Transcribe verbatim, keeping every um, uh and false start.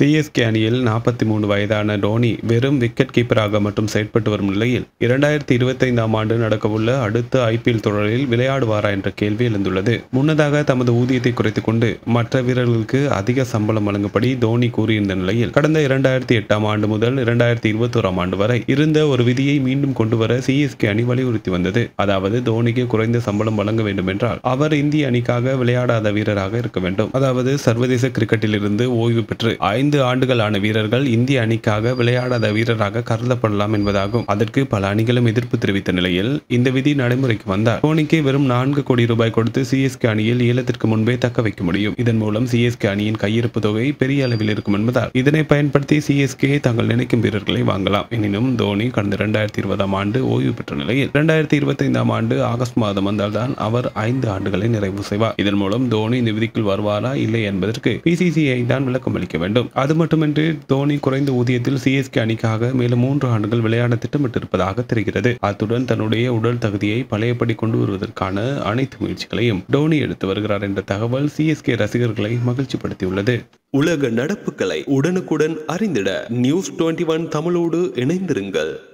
CSK அணியில் நாற்பத்தி மூன்று வயதான டோனி வெறும் விக்கெட் கீப்பராக மட்டும் செயற்பட்டு வரும் நிலையில் இரண்டாயிரத்தி இருபத்தி ஐந்தாம் ஆண்டு நடக்கவுள்ள அடுத்த ஐபிஎல் தொடரில் விளையாடுவாரா என்ற கேள்வி எழுந்துள்ளது. முன்னதாக தமது ஊதியத்தை குறைத்துக் கொண்டு மற்ற வீரர்களுக்கு அதிக சம்பளம் வழங்கும்படி தோனி கூறியிருந்த நிலையில் கடந்த இரண்டாயிரத்தி எட்டாம் ஆண்டு முதல் இரண்டாயிரத்தி இருபத்தி ஓராம் ஆண்டு வரை இருந்த ஒரு விதியை மீண்டும் கொண்டுவர சிஎஸ்கே அணி வலியுறுத்தி வந்தது. அதாவது தோனிக்கு குறைந்த சம்பளம் வழங்க வேண்டும் என்றால் அவர் இந்திய அணிக்காக விளையாடாத வீரராக இருக்க வேண்டும். அதாவது சர்வதேச கிரிக்கெட்டில் இருந்து ஓய்வு பெற்று ஐந்து ஆண்டுகளான வீரர்கள் இந்திய அணிக்காக விளையாடாத வீரராக கருதப்படலாம் என்பதாகும். அதற்கு பல அணிகளும் எதிர்ப்பு தெரிவித்த நிலையில் இந்த விதி நடைமுறைக்கு வந்தால் தோனிக்கு வெறும் நான்கு கோடி ரூபாய் கொடுத்து சிஎஸ்கே அணியில் ஏலத்திற்கு முன்பே தக்க வைக்க முடியும். இதன் மூலம் சிஎஸ்கே அணியின் கையிருப்பு தொகை பெரிய அளவில் இருக்கும் என்பதால் இதனை பயன்படுத்தி சிஎஸ்கே தாங்கள் நினைக்கும் வீரர்களை வாங்கலாம். எனினும் தோனி கடந்த இரண்டாயிரத்தி இருபதாம் ஆண்டு ஓய்வு பெற்ற நிலையில் இரண்டாயிரத்தி இருபத்தி ஐந்தாம் ஆண்டு ஆகஸ்ட் மாதம் வந்தால்தான் அவர் ஐந்து ஆண்டுகளை நிறைவு செய்வார். இதன் மூலம் தோனி இந்த விதிக்குள் வருவாரா இல்லை என்பதற்கு பிசிசிஐ தான் விளக்கம் அளிக்க வேண்டும். அது மட்டுமின்றி தோனி குறைந்த ஊதியத்தில் சிஎஸ்கே அணிக்காக மேலும் மூன்று ஆண்டுகள் விளையாட திட்டமிட்டிருப்பதாக தெரிகிறது. அத்துடன் தன்னுடைய உடல் தகுதியை பழையபடி கொண்டு வருவதற்கான அனைத்து முயற்சிகளையும் டோனி எடுத்து வருகிறார் என்ற தகவல் சிஎஸ்கே ரசிகர்களை மகிழ்ச்சிப்படுத்தியுள்ளது. உலக நடப்புகளை உடனுக்குடன் அறிந்திட நியூஸ் டுவெண்ட்டி ஒன் தமிழோடு இணைந்திருங்கள்.